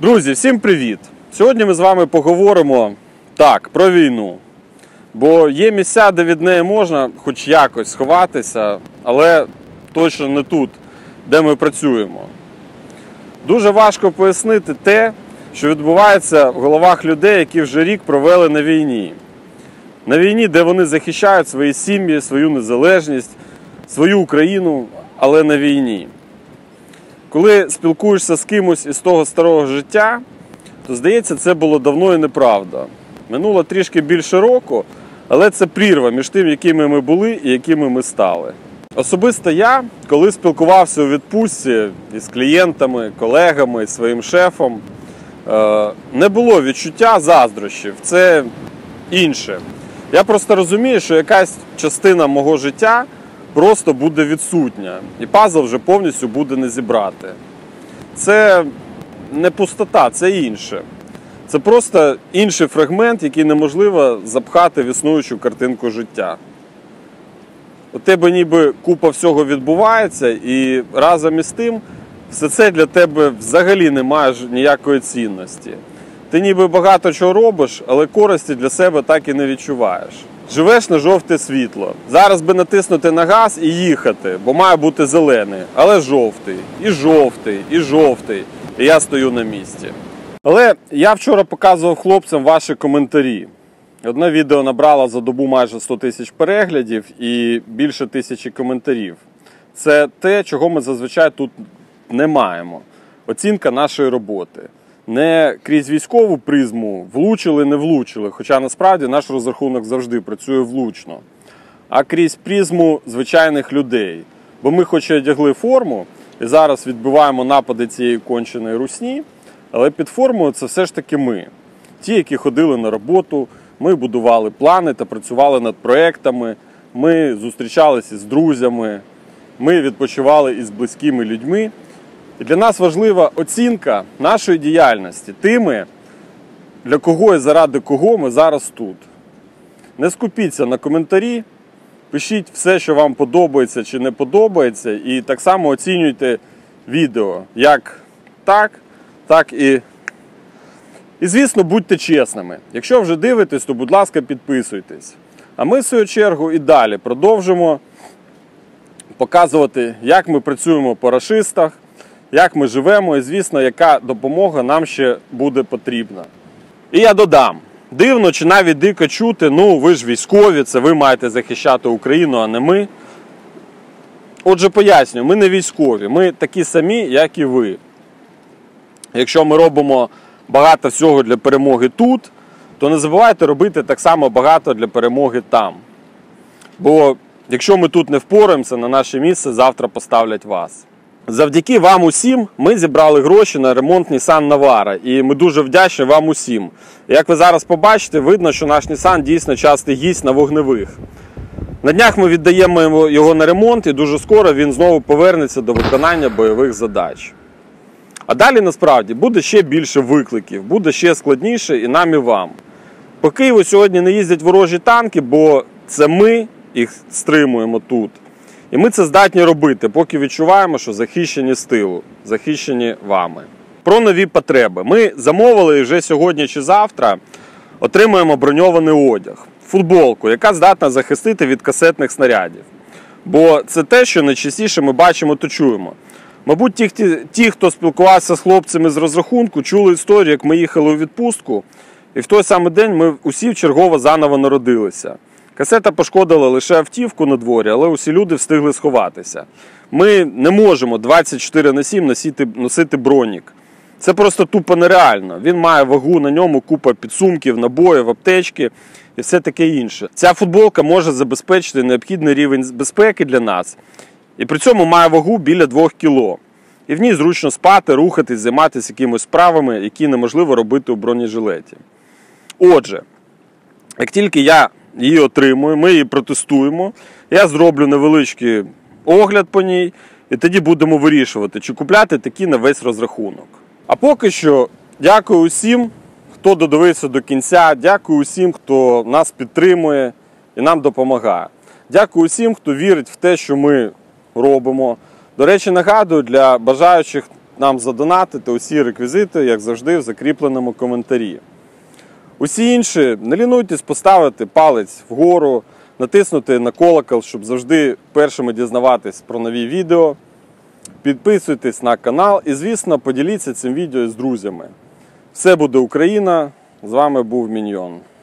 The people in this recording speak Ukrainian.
Друзі, всім привіт! Сьогодні ми з вами поговоримо про війну. Бо є місця, де від неї можна хоч якось сховатися, але точно не тут, де ми працюємо. Дуже важко пояснити те, що відбувається в головах людей, які вже рік провели на війні. На війні, де вони захищають свої сім'ї, свою незалежність, свою Україну, але на війні. Коли спілкуєшся з кимось із того старого життя, то здається, це було давно і неправда. Минуло трішки більше року, але це прірва між тим, якими ми були і якими ми стали. Особисто я, коли спілкувався у відпустці із клієнтами, колегами, своїм шефом, не було відчуття заздрощів. Це інше. Я просто розумію, що якась частина мого життя просто буде відсутня. І пазл вже повністю буде не зібрати. Це не пустота, це інше. Це просто інший фрагмент, який неможливо запхати в існуючу картинку життя. У тебе ніби купа всього відбувається, і разом із тим все це для тебе взагалі не має ніякої цінності. Ти ніби багато чого робиш, але користі для себе так і не відчуваєш. Живеш на жовте світло. Зараз би натиснути на газ і їхати, бо має бути зелений. Але жовтий, і жовтий, і жовтий. І я стою на місці. Але я вчора показував хлопцям ваші коментарі. Одне відео набрало за добу майже 100 тисяч переглядів і більше 1000 коментарів. Це те, чого ми зазвичай тут не маємо. Оцінка нашої роботи. Не крізь військову призму влучили, не влучили, хоча насправді наш розрахунок завжди працює влучно, а крізь призму звичайних людей. Бо ми хоч і одягли форму, і зараз відбиваємо напади цієї конченої русні, але під формою це все ж таки ми. Ті, які ходили на роботу, ми будували плани та працювали над проектами, ми зустрічалися з друзями, ми відпочивали із близькими людьми. І для нас важлива оцінка нашої діяльності тими, для кого і заради кого ми зараз тут. Не скупіться на коментарі, пишіть все, що вам подобається чи не подобається, і так само оцінюйте відео, як так і... І, звісно, будьте чесними. Якщо вже дивитесь, то, будь ласка, підписуйтесь. А ми, в свою чергу, і далі продовжимо показувати, як ми працюємо по рашистах, як ми живемо і, звісно, яка допомога нам ще буде потрібна. І я додам, дивно чи навіть дико чути, ви ж військові, це ви маєте захищати Україну, а не ми. Отже, пояснюю, ми не військові, ми такі самі, як і ви. Якщо ми робимо багато всього для перемоги тут, то не забувайте робити так само багато для перемоги там. Бо якщо ми тут не впораємося, на наше місце завтра поставлять вас. Завдяки вам усім ми зібрали гроші на ремонт Nissan Navara. І ми дуже вдячні вам усім. Як ви зараз побачите, видно, що наш Nissan дійсно частий гість на вогневих. На днях ми віддаємо його на ремонт і дуже скоро він знову повернеться до виконання бойових задач. А далі, насправді, буде ще більше викликів, буде ще складніше і нам, і вам. По Києву сьогодні не їздять ворожі танки, бо це ми їх стримуємо тут. І ми це здатні робити, поки відчуваємо, що захищені з тилу, захищені вами. Про нові потреби. Ми замовили і вже сьогодні чи завтра отримаємо броньований одяг. Футболку, яка здатна захистити від касетних снарядів. Бо це те, що найчастіше ми бачимо та чуємо. Мабуть, ті, хто спілкувався з хлопцями з розрахунку, чули історію, як ми їхали у відпустку, і в той самий день ми усі вчергово заново народилися. Касета пошкодила лише автівку на дворі, але усі люди встигли сховатися. Ми не можемо 24/7 носити бронік. Це просто тупо нереально. Він має вагу, на ньому купа підсумків, набоїв, аптечки і все таке інше. Ця футболка може забезпечити необхідний рівень безпеки для нас. І при цьому має вагу біля 2 кг. І в ній зручно спати, рухатись, займатися якимось справами, які неможливо робити у бронежилеті. Отже, як тільки я її отримую, ми її протестуємо, я зроблю невеличкий огляд по ній, і тоді будемо вирішувати, чи купляти такі на весь розрахунок. А поки що, дякую усім, хто додивився до кінця, дякую усім, хто нас підтримує і нам допомагає. Дякую усім, хто вірить в те, що ми робимо. До речі, нагадую, для бажаючих нам задонатити. Усі реквізити, як завжди, в закріпленому коментарі. Усі інші, не лінуйтесь поставити палець вгору, натиснути на колокол, щоб завжди першими дізнаватись про нові відео. Підписуйтесь на канал і, звісно, поділіться цим відео з друзями. Все буде Україна! З вами був Міньйон.